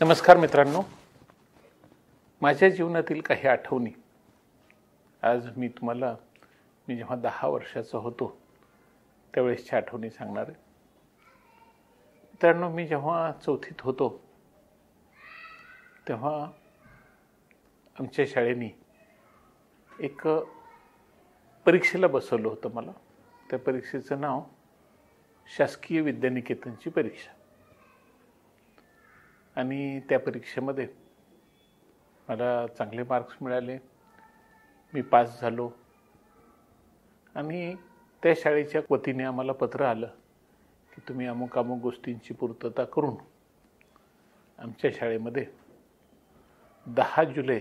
नमस्कार मित्रांनो, माझ्या जीवनातील काही आठवणी आज मी तुम्हाला जेव्हा 10 वर्षाचा होतो त्यावेळेसच्या आठवणी सांगणार आहे. मित्रांनो, मी जेव्हा 4थीत होतो तेव्हा आमच्या शाळेने एक परीक्षेला बसवलं होतं मला. त्या परीक्षेचं नाव शासकीय विद्यानिकेतनची परीक्षा. आणि त्या परीक्षेमध्ये मला चांगले मार्क्स मिळाले, मी पास झालो. आणि त्या शाळेच्या वतीने आम्हाला पत्र आलं की तुम्ही अमुक अमुक गोष्टींची पूर्तता करून आमच्या शाळेमध्ये 10 जुलै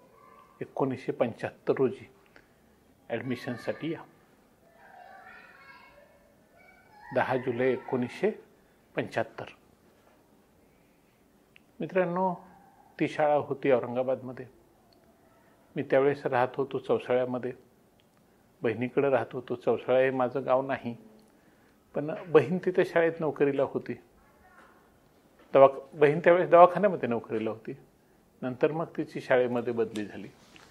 1975 रोजी ॲडमिशनसाठी या. 10 जुलै 1975. मित्रांनो, ती शाळा होती औरंगाबादमध्ये. मी त्यावेळेस राहत होतो चौसाळ्यामध्ये, बहिणीकडे राहत होतो. चौसाळा हे माझं गाव नाही, पण बहीण तिथे शाळेत नोकरीला होती. बहीण त्यावेळेस दवाखान्यामध्ये नोकरीला होती. नंतर मग तिची शाळेमध्ये बदली झाली.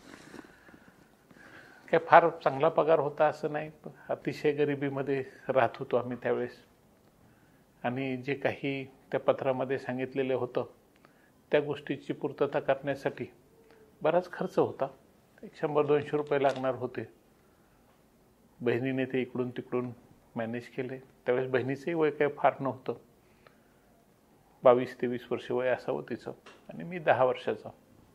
काय फार चांगला पगार होता असं नाही, अतिशय गरिबीमध्ये राहत होतो आम्ही त्यावेळेस. आणि जे काही त्या पत्रामध्ये सांगितलेलं होतं त्या गोष्टीची पूर्तता करण्यासाठी बराच खर्च होता. 100-200 रुपये लागणार होते. बहिणीने ते इकडून तिकडून मॅनेज केले. त्यावेळेस बहिणीचंही वय काही फार नव्हतं, 22-23 वर्ष वय असावं तिचं, आणि मी 10 वर्षाचा.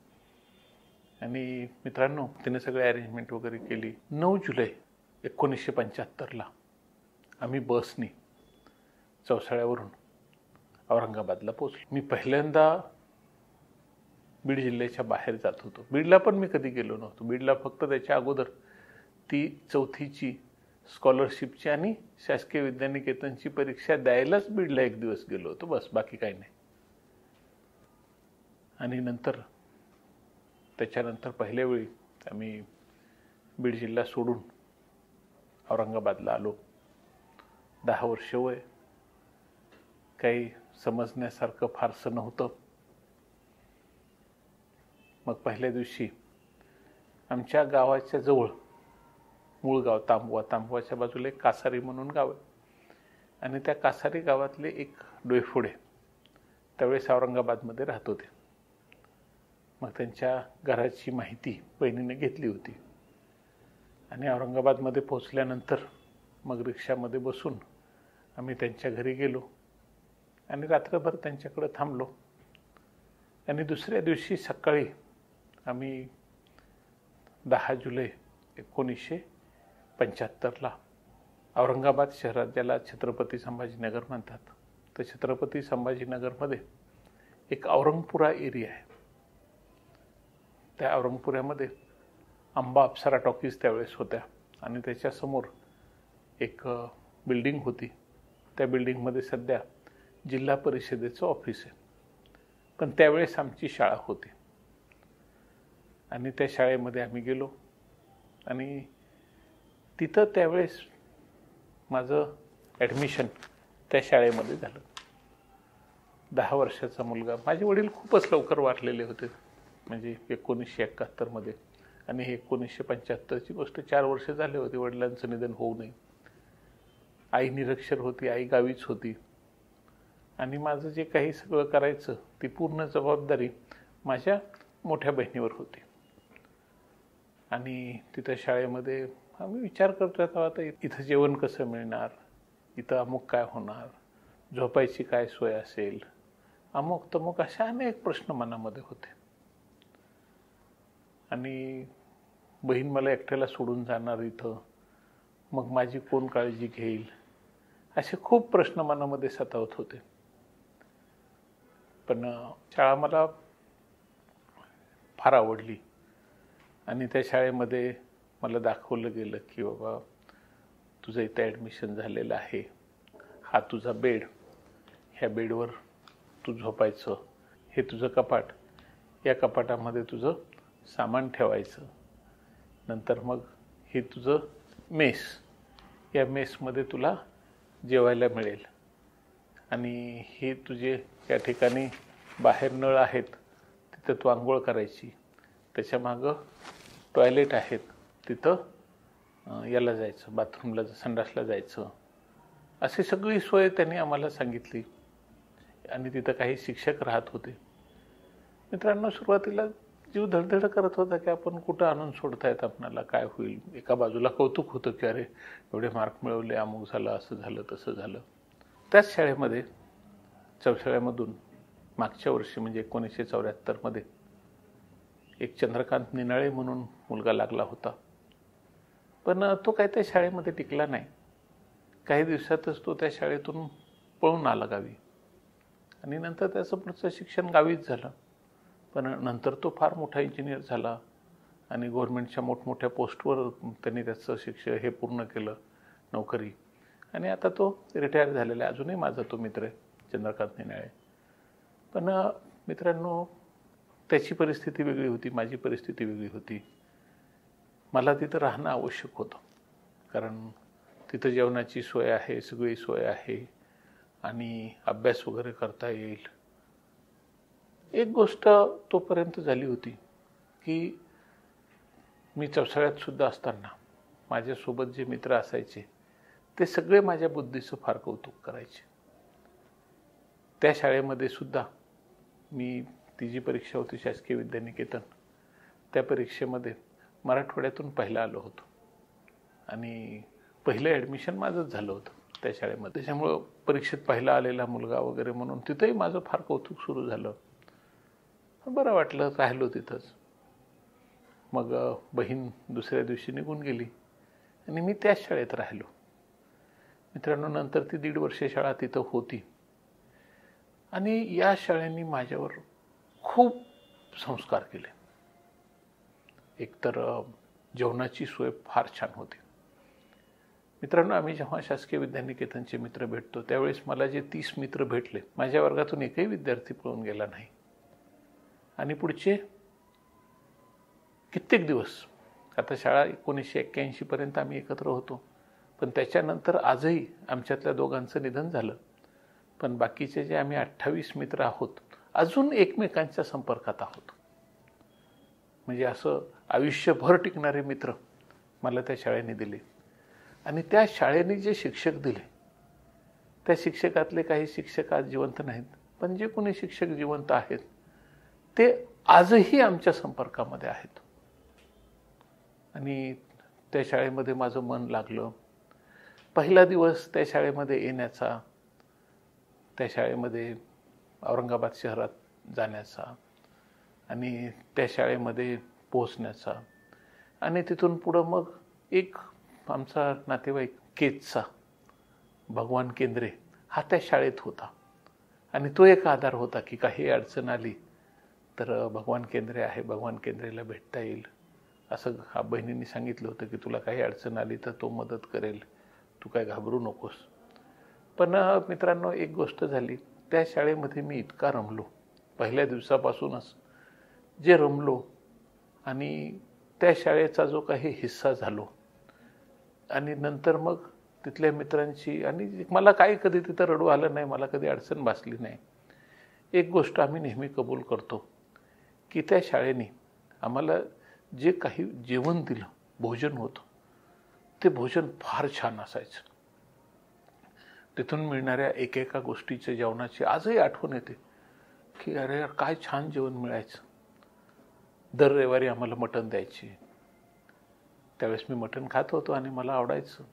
आणि मित्रांनो, तिने सगळे अरेंजमेंट वगैरे केली. 9 जुलै 1975 आम्ही बसनी चौसाळ्यावरून औरंगाबादला पोचलो. मी पहिल्यांदा बीड जिल्ह्याच्या बाहेर जात होतो. बीडला पण मी कधी गेलो नव्हतो. बीडला फक्त त्याच्या अगोदर ती 4थीची स्कॉलरशिपची आणि शासकीय विद्यानिकेतनची परीक्षा द्यायलाच बीडला एक दिवस गेलो होतो, बस, बाकी काही नाही. आणि त्याच्यानंतर पहिल्या वेळी आम्ही बीड जिल्हा सोडून औरंगाबादला आलो. 10 वर्ष वय, काही समजण्यासारखं फारसं नव्हतं. मग पहिल्या दिवशी आमच्या गावाच्या जवळ, मूळ गाव तांबवाच्या बाजूला एक कासारी म्हणून गाव आहे, आणि त्या कासारी गावातले एक डोईफोडे त्यावेळेस औरंगाबादमध्ये राहत होते. मग त्यांच्या घराची माहिती बहिणीने घेतली होती. आणि औरंगाबादमध्ये पोहोचल्यानंतर मग रिक्षामध्ये बसून आम्ही त्यांच्या घरी गेलो आणि रात्रभर त्यांच्याकडे थांबलो. आणि दुसऱ्या दिवशी सकाळी आम्ही 10 जुलै 1975 औरंगाबाद शहरात, ज्याला छत्रपती संभाजीनगर म्हणतात, तर छत्रपती संभाजीनगरमध्ये एक औरंगपुरा एरिया आहे. त्या औरंगपुऱ्यामध्ये अंबा अप्सरा टॉकीज त्यावेळेस होत्या, आणि त्याच्यासमोर एक बिल्डिंग होती. त्या बिल्डिंगमध्ये सध्या जिल्हा परिषदेचं ऑफिस आहे. पण त्यावेळेस आमची शाळा होती. आणि त्या शाळेमध्ये आम्ही गेलो, आणि तिथं त्यावेळेस माझं ॲडमिशन त्या शाळेमध्ये झालं. 10 वर्षाचा मुलगा. माझे वडील खूपच लवकर वारलेले होते, म्हणजे 1971 आणि हे 1975ची गोष्ट. 4 वर्ष झाले होते वडिलांचं निधन होऊ नये. आई निरक्षर होती, आई गावीच होती. आणि माझं जे काही सगळं करायचं ती पूर्ण जबाबदारी माझ्या मोठ्या बहिणीवर होती. आणि तिथं शाळेमध्ये आम्ही विचार करतो आता इथं जेवण कसं मिळणार, इथं अमुक काय होणार, झोपायची काय सोय असेल, अमुक तमुक, अशा अनेक प्रश्न मनामध्ये होते. आणि बहीण मला एकट्याला सोडून जाणार इथं, मग माझी कोण काळजी घेईल, असे खूप प्रश्न मनामध्ये सतावत होते. पण शाळा मला फार आवडली. आणि त्या शाळेमध्ये मला दाखवलं गेलं की बाबा, तुझं इथं ॲडमिशन झालेलं आहे, हा तुझा बेड, ह्या बेडवर तू झोपायचं, हे तुझं कपाट, या कपाटामध्ये तुझं सामान ठेवायचं, नंतर मग हे तुझं मेस, या मेसमध्ये तुला जेवायला मिळेल, आणि हे तुझे या ठिकाणी बाहेर नळ आहेत तिथं तू आंघोळ करायची, त्याच्या मागं टॉयलेट आहेत तिथं याला जायचं, बाथरूमला संडासला जायचं, अशी सगळी सोय त्यांनी आम्हाला सांगितली. आणि तिथं काही शिक्षक राहत होते. मित्रांनो, सुरुवातीला जीव धडधड करत होता की आपण कुठं आणून सोडतायत आपणाला, काय होईल. एका बाजूला कौतुक होतं की अरे एवढे मार्क मिळवले, अमुक झालं, असं झालं, तसं झालं. त्याच शाळेमध्ये चौशाळ्यामधून मागच्या वर्षी म्हणजे 1974 एक चंद्रकांत निनाळे म्हणून मुलगा लागला होता. पण तो काय त्या शाळेमध्ये टिकला नाही. काही दिवसातच तो त्या शाळेतून पळून आला गावी आणि नंतर त्याचं पुढचं शिक्षण गावीच झालं. पण नंतर तो फार मोठा इंजिनियर झाला आणि गव्हर्नमेंटच्या मोठमोठ्या पोस्टवर त्यांनी त्याचं शिक्षण हे पूर्ण केलं, नोकरी. आणि आता तो रिटायर झालेला आहे. अजूनही माझा तो मित्र आहे चंद्रकांत निनाळे. पण मित्रांनो, त्याची परिस्थिती वेगळी होती, माझी परिस्थिती वेगळी होती. मला तिथं राहणं आवश्यक होतं, कारण तिथं जेवणाची सोय आहे, सगळी सोय आहे आणि अभ्यास वगैरे करता येईल. एक गोष्ट तोपर्यंत झाली होती की मी चौसाळ्यात सुद्धा असताना माझ्यासोबत जे मित्र असायचे ते सगळे माझ्या बुद्धीचं फार कौतुक करायचे. त्या शाळेमध्ये सुद्धा मी ती जी परीक्षा होती शासकीय विद्यानिकेतन, त्या परीक्षेमध्ये मराठवाड्यातून पहिला आलो होतो आणि पहिलं ॲडमिशन माझंच झालं होतं त्या शाळेमध्ये. त्याच्यामुळं परीक्षेत पहिला आलेला मुलगा वगैरे म्हणून तिथंही माझं फार कौतुक सुरू झालं. बरं वाटलं, राहिलो तिथंच. मग बहीण दुसऱ्या दिवशी निघून गेली आणि मी त्याच शाळेत राहिलो. मित्रांनो, नंतर ती 1.5 वर्ष शाळा तिथं होती आणि या शाळेने माझ्यावर खूप संस्कार केले. एकतर जेवणाची सोय फार छान होती. मित्रांनो, आम्ही जेव्हा शासकीय विद्यानिकेतनचे मित्र भेटतो त्यावेळेस मला जे 30 मित्र भेटले, माझ्या वर्गातून एकही विद्यार्थी पळून गेला नाही. आणि पुढचे कित्येक दिवस, आता शाळा 1981 पर्यंत आम्ही एकत्र होतो, पण त्याच्यानंतर आजही आमच्यातल्या दोघांचं निधन झालं. पण बाकीचे जे आम्ही 28 मित्र आहोत अजून एकमेकांच्या संपर्कात आहोत. म्हणजे असं आयुष्यभर टिकणारे मित्र मला त्या शाळेने दिले. आणि त्या शाळेने जे शिक्षक दिले, त्या शिक्षकातले काही शिक्षक आज जिवंत नाहीत, पण जे कोणी शिक्षक जिवंत आहेत ते आजही आमच्या संपर्कामध्ये आहेत. आणि त्या शाळेमध्ये माझं मन लागलं. पहिला दिवस त्या शाळेमध्ये येण्याचा, त्या शाळेमध्ये औरंगाबाद शहरात जाण्याचा आणि त्या शाळेमध्ये पोहोचण्याचा आणि तिथून पुढं मग एक आमचा नातेवाईक केजचा भगवान केंद्रे हा त्या शाळेत होता आणि तो एक आधार होता की काही अडचण आली तर भगवान केंद्रे आहे, भगवान केंद्रेला भेटता येईल. असं बहिणींनी सांगितलं होतं की तुला काही अडचण आली तर तो मदत करेल, तू काय घाबरू नकोस. पण मित्रांनो, एक गोष्ट झाली, त्या शाळेमध्ये मी इतका रमलो, पहिल्या दिवसापासूनच जे रमलो आणि त्या शाळेचा जो काही हिस्सा झालो आणि नंतर मग तिथल्या मित्रांची, आणि मला काही कधी तिथं रडू आलं नाही, मला कधी अडचण भासली नाही. एक गोष्ट आम्ही नेहमी कबूल करतो की त्या शाळेने आम्हाला जे काही जेवण दिलं, भोजन होतं, ते भोजन फार छान असायचं. तिथून मिळणाऱ्या एकेका गोष्टीच्या जेवणाची आजही आठवण येते की अरे यार, काय छान जेवण मिळायचं. दर रविवारी आम्हाला मटण द्यायचे. त्यावेळेस मी मटण खात होतो आणि मला आवडायचं.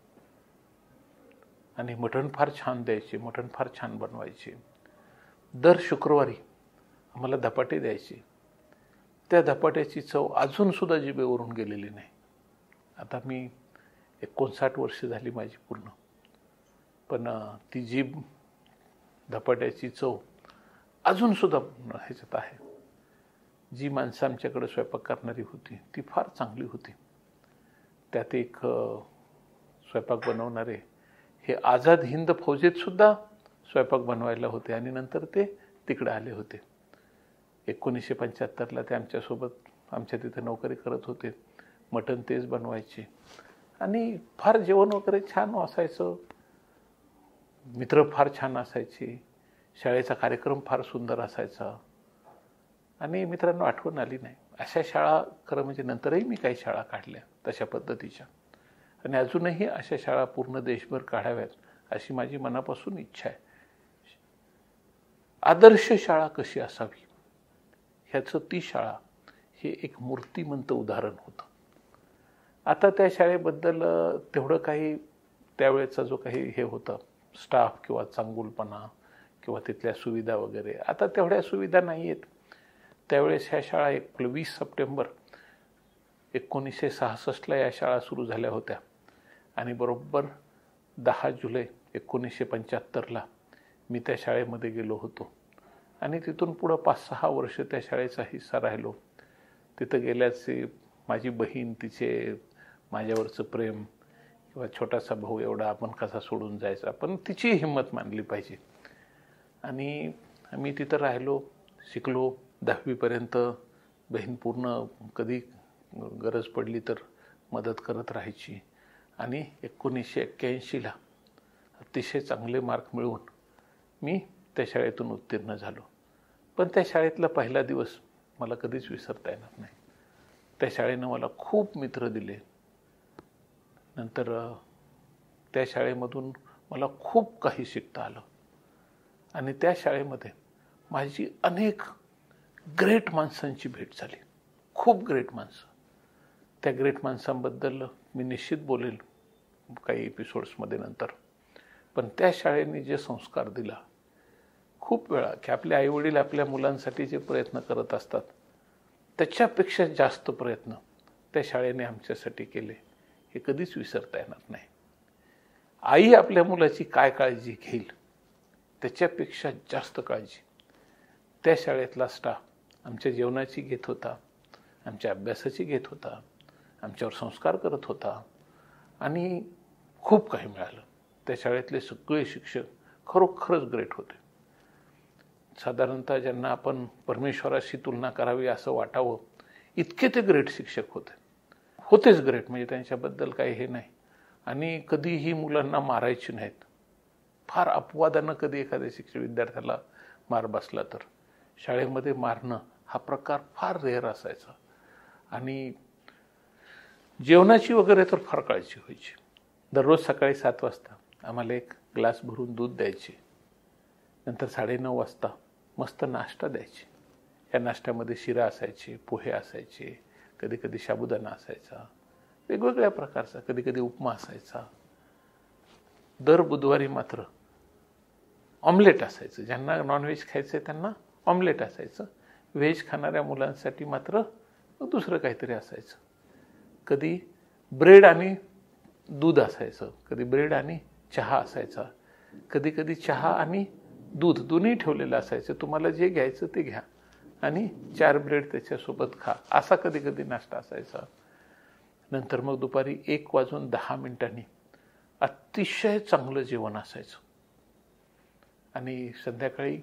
आणि मटण फार छान द्यायचे, मटण फार छान बनवायचे. दर शुक्रवारी आम्हाला धपाटे द्यायचे. त्या धपाट्याची चव अजूनसुद्धा जिभेवरून गेलेली नाही. आता मी 59 वर्ष झाली माझी पूर्ण, पण ती जीभ, धपाट्याची चव अजूनसुद्धा ह्याच्यात आहे. जी माणसं आमच्याकडे स्वयंपाक करणारी होती ती फार चांगली होती. त्यात एक स्वयंपाक बनवणारे हे आझाद हिंद फौजेत सुद्धा स्वयंपाक बनवायला होते आणि नंतर ते तिकडे आले होते. 1975ला ते आमच्यासोबत आमच्या तिथे नोकरी करत होते. मटण तेच बनवायचे आणि फार जेवण वगैरे छान असायचं. मित्र फार छान असायचे. शाळेचा कार्यक्रम फार सुंदर असायचा. आणि मित्रांनो आठवण आली नाही. अशा शाळा खरं म्हणजे नंतरही मी काही शाळा काढल्या तशा पद्धतीच्या, आणि अजूनही अशा शाळा पूर्ण देशभर काढाव्यात अशी माझी मनापासून इच्छा आहे. आदर्श शाळा कशी असावी ह्याचं ती शाळा हे एक मूर्तिमंत उदाहरण होतं. आता त्या शाळेबद्दल तेवढं काही त्यावेळेचा जो काही हे होतं स्टाफ किंवा चांगुलपणा किंवा तिथल्या सुविधा वगैरे, आता तेवढ्या सुविधा नाही आहेत. त्यावेळेस ह्या शाळा 20 सप्टेंबर 1966 या शाळा सुरू झाल्या होत्या आणि बरोबर 10 जुलै 1975 मी त्या शाळेमध्ये गेलो होतो आणि तिथून पुढं 5-6 वर्ष त्या शाळेचा हिस्सा राहिलो. तिथं गेल्याचे माझी बहीण, तिचे माझ्यावरचं प्रेम किंवा छोटासा भाऊ एवढा आपण कसा सोडून जायचा, पण तिची हिंमत मानली पाहिजे. आणि मी तिथं राहिलो, शिकलो 10वीपर्यंत. बहीण पूर्ण कधी गरज पडली तर मदत करत राहायची. आणि 1981 अतिशय चांगले मार्क मिळवून मी त्या शाळेतून उत्तीर्ण झालो. पण त्या शाळेतला पहिला दिवस मला कधीच विसरता येणार नाही. त्या शाळेनं मला खूप मित्र दिले. नंतर त्या शाळेमधून मला खूप काही शिकता आलं आणि त्या शाळेमध्ये माझी अनेक ग्रेट माणसांची भेट झाली. खूप ग्रेट माणसं. त्या ग्रेट माणसांबद्दल मी निश्चित बोलेल काही एपिसोड्समध्ये नंतर. पण त्या शाळेने जे संस्कार दिला, खूप वेळा की आपले आईवडील आपल्या मुलांसाठी जे प्रयत्न करत असतात त्याच्यापेक्षा जास्त प्रयत्न त्या शाळेने आमच्यासाठी केले, हे कधीच विसरता येणार नाही. आई आपल्या मुलाची काय काळजी घेईल त्याच्यापेक्षा जास्त काळजी त्या शाळेतला स्टाफ आमच्या जेवणाची घेत होता, आमच्या अभ्यासाची घेत होता, आमच्यावर संस्कार करत होता आणि खूप काही मिळालं. त्या शाळेतले सगळे शिक्षक खरोखरच ग्रेट होते. साधारणतः ज्यांना आपण परमेश्वराशी तुलना करावी असं वाटावं इतके ते ग्रेट शिक्षक होतेच ग्रेट, म्हणजे त्यांच्याबद्दल काही हे नाही. आणि कधीही मुलांना मारायची नाहीत. फार अपवादानं कधी एखाद्या शिक्षक विद्यार्थ्याला मार बसला तर शाळेमध्ये मारणं हा प्रकार फार रेअर असायचा. आणि जेवणाची वगैरे तर फार काळजी व्हायची. दररोज सकाळी 7 वाजता आम्हाला एक ग्लास भरून दूध द्यायचे. नंतर 9:30 वाजता मस्त नाश्ता द्यायचे. या नाश्त्यामध्ये शिरा असायचे, पोहे असायचे, कधी कधी साबुदाणा असायचा, वेगवेगळ्या प्रकारचा, कधी कधी उपमा असायचा. दर बुधवारी मात्र ऑमलेट असायचं. ज्यांना नॉनव्हेज खायचं त्यांना ऑमलेट असायचं. व्हेज खाणाऱ्या मुलांसाठी मात्र दुसरं काहीतरी असायचं. कधी ब्रेड आणि दूध असायचं, कधी ब्रेड आणि चहा असायचा, कधी कधी चहा आणि दूध दोन्ही ठेवलेलं असायचं. तुम्हाला जे घ्यायचं ते घ्या आणि 4 ब्रेड त्याच्यासोबत खा, असा कधी कधी नाश्ता असायचा. नंतर मग दुपारी 1:10 अतिशय चांगलं जेवण असायचं. आणि संध्याकाळी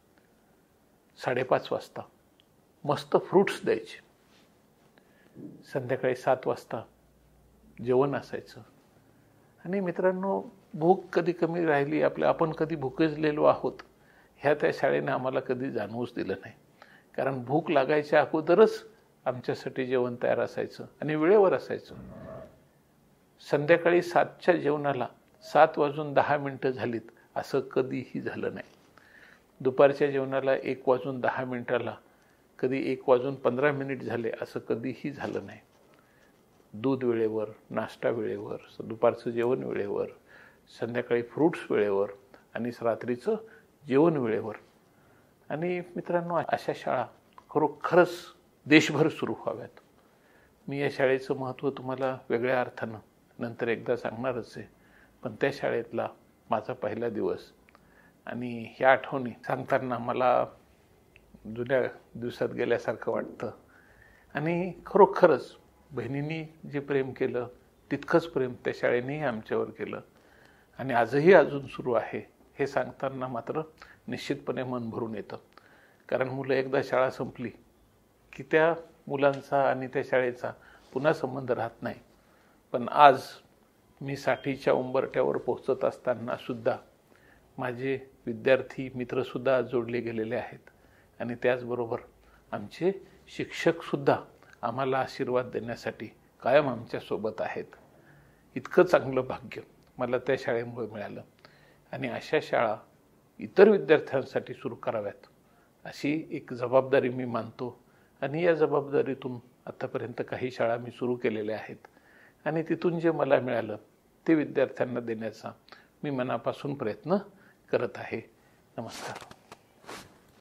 5:30 वाजता मस्त फ्रूट्स द्यायचे. संध्याकाळी 7 वाजता जेवण असायचं. आणि मित्रांनो, भूक कधी कमी राहिली आपण कधी भुकेजलेलो आहोत ह्या त्या शाळेने आम्हाला कधी जाणवूच दिलं नाही. कारण भूक लागायच्या अगोदरच आमच्यासाठी जेवण तयार असायचं आणि वेळेवर असायचं. संध्याकाळी 7च्या जेवणाला 7:10 झालीत असं कधीही झालं नाही. दुपारच्या जेवणाला 1:10 कधी 1:15 झाले असं कधीही झालं नाही. दूध वेळेवर, नाश्ता वेळेवर, दुपारचं जेवण वेळेवर, संध्याकाळी फ्रूट्स वेळेवर आणि रात्रीचं जेवण वेळेवर. आणि मित्रांनो, अशा शाळा खरोखरच देशभर सुरू व्हाव्यात. मी या शाळेचं महत्त्व तुम्हाला वेगळ्या अर्थानं नंतर एकदा सांगणारच आहे. पण त्या शाळेतला माझा पहिला दिवस आणि ह्या आठवणी सांगताना मला जुन्या दिवसात गेल्यासारखं वाटतं. आणि खरोखरच बहिणींनी जे प्रेम केलं तितकंच प्रेम त्या शाळेनेही आमच्यावर केलं आणि आजही अजून सुरू आहे हे सांगताना मात्र निश्चितपणे मन भरून येतं. कारण मुलं एकदा शाळा संपली की त्या मुलांचा आणि त्या शाळेचा पुन्हा संबंध राहत नाही. पण आज मी 60च्या उंबरठ्यावर पोहोचत असताना सुद्धा माझे विद्यार्थी मित्रसुद्धा जोडले गेलेले आहेत. आणि त्याचबरोबर आमचे शिक्षकसुद्धा आम्हाला आशीर्वाद देण्यासाठी कायम आमच्यासोबत आहेत. इतकं चांगलं भाग्य मला त्या शाळेमुळे मिळालं. आणि अशा शाळा इतर विद्यार्थ्यांसाठी सुरू कराव्यात अशी एक जबाबदारी मी मानतो. आणि या जबाबदारीतून आतापर्यंत काही शाळा मी सुरू केलेल्या आहेत. आणि तिथून जे मला मिळालं ते विद्यार्थ्यांना देण्याचा मी मनापासून प्रयत्न करत आहे. नमस्कार.